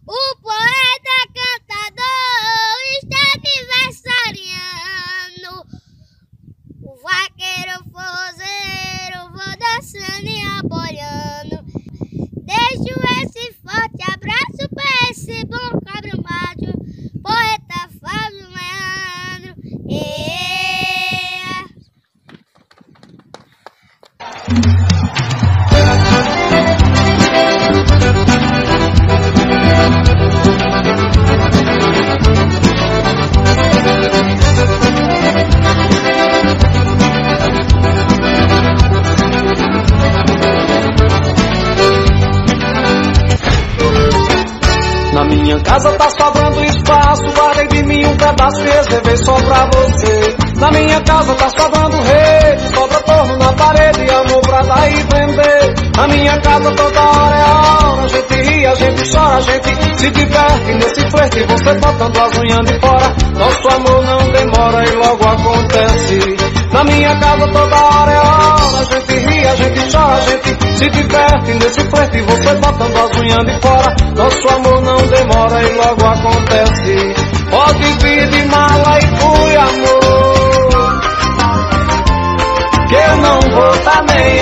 O poeta cantador está aniversariando. O vaqueiro forrozeiro vou dançando e apoiando. Deixo esse forte abraço pra esse bom cabra macho, poeta Fábio Leandro. Na minha casa tá sobrando espaço, guardei de mim um pedaço e reservei só pra você. Na minha casa tá sobrando rede, sobra torno na parede, amor pra dar e vender. Na minha casa toda hora é hora, a gente ri, a gente chora, a gente se diverte nesse flerte, você botando as unhas de fora. Nosso amor não demora e logo acontece. Na minha casa toda hora é hora, a gente ri, a gente chora, a gente se diverte nesse flerte, você botando as unhas de fora. Nosso amor não demora e logo acontece. Pode vir de mala e fui, amor, que eu não vou tá nem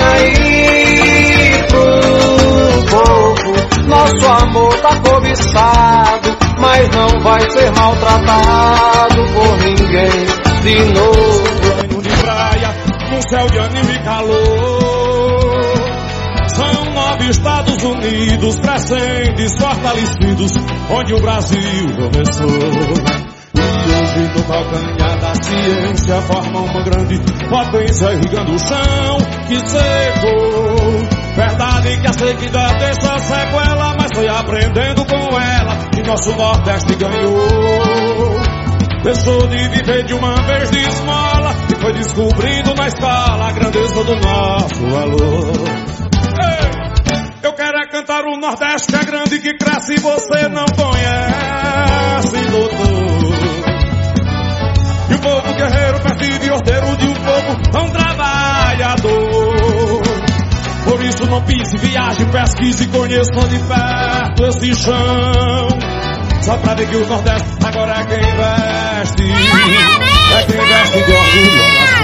aí pro povo. Nosso amor tá cobiçado, mas não vai ser maltratado por ninguém de novo. Banho de praia, num céu de anime e calor. São 9 Estados Unidos crescentes, fortalecidos, onde o Brasil começou. E hoje no calcanhar da ciência forma uma grande potência irrigando o chão que secou. Verdade que a sequidão deixa sequela, mas foi aprendendo com ela que nosso Nordeste ganhou. Deixou de viver de uma vez de esmola e foi descobrindo na escala a grandeza do nosso valor. Ei, eu quero é cantar o Nordeste que é grande, que cresce e você não conhece, doutor. E o povo guerreiro, perfil e ordeiro de um povo tão trabalhador. Por isso não pise, viaje, pesquise e conheça de perto esse chão. Só pra ver que o Nordeste agora é quem veste, é quem veste de orgulho.